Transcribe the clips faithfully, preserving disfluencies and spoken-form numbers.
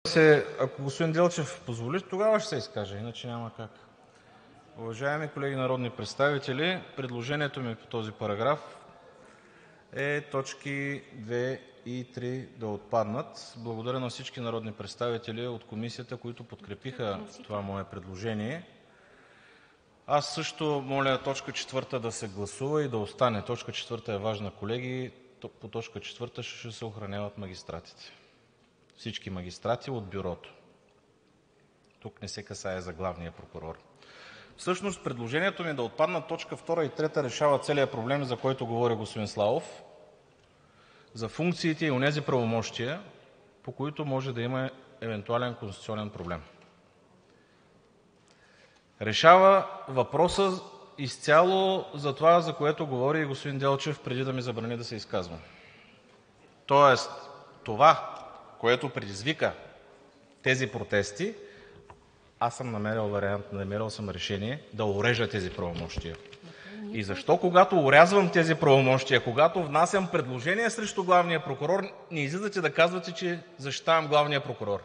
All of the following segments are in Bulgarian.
се, ако господин Делчев позволи, тогава ще се изкажа, иначе няма как. Уважаеми колеги народни представители, предложението ми по този параграф е точки две и три да отпаднат. Благодаря на всички народни представители от Комисията, които подкрепиха това мое предложение. Аз също моля точка четвърта да се гласува и да остане. Точка четвърта е важна, колеги. По точка четвърта ще се охраняват магистратите. Всички магистрати от Бюрото. Тук не се касае за главния прокурор. Всъщност предложението ми да отпаднат точка втора и трета решава целия проблем, за който говори господин Славов, за функциите и онези правомощия, по които може да има евентуален конституционен проблем. Решава въпроса изцяло за това, за което говори и господин Делчев, преди да ми забрани да се изказвам. Тоест това, което предизвика тези протести, аз съм намерил вариант, намерил съм решение да орежа тези правомощия. И защо, когато орязвам тези правомощия, когато внасям предложение срещу главния прокурор, не излизате да казвате, че защитавам главния прокурор?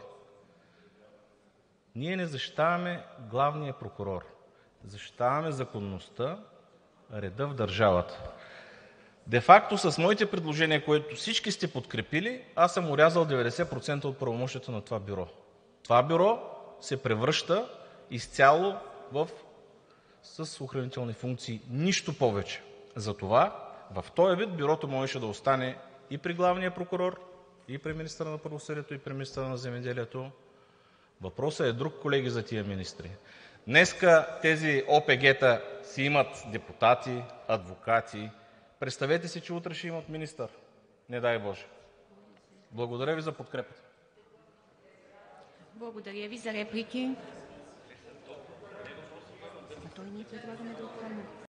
Ние не защитаваме главния прокурор. Защитаваме законността, реда в държавата. Де факто с моите предложения, които всички сте подкрепили, аз съм орязал деветдесет процента от правомощията на това бюро. Това бюро се превръща изцяло в с охранителни функции, нищо повече. Затова в този вид бюрото можеше да остане и при главния прокурор, и при министъра на правосъдието, и при министъра на земеделието. Въпросът е друг, колеги, за тия министри. Днес тези о пе ге-та си имат депутати, адвокати. Представете си, че утре ще имат министър. Не дай боже. Благодаря Ви за подкрепата. Благодаря Ви. За реплики?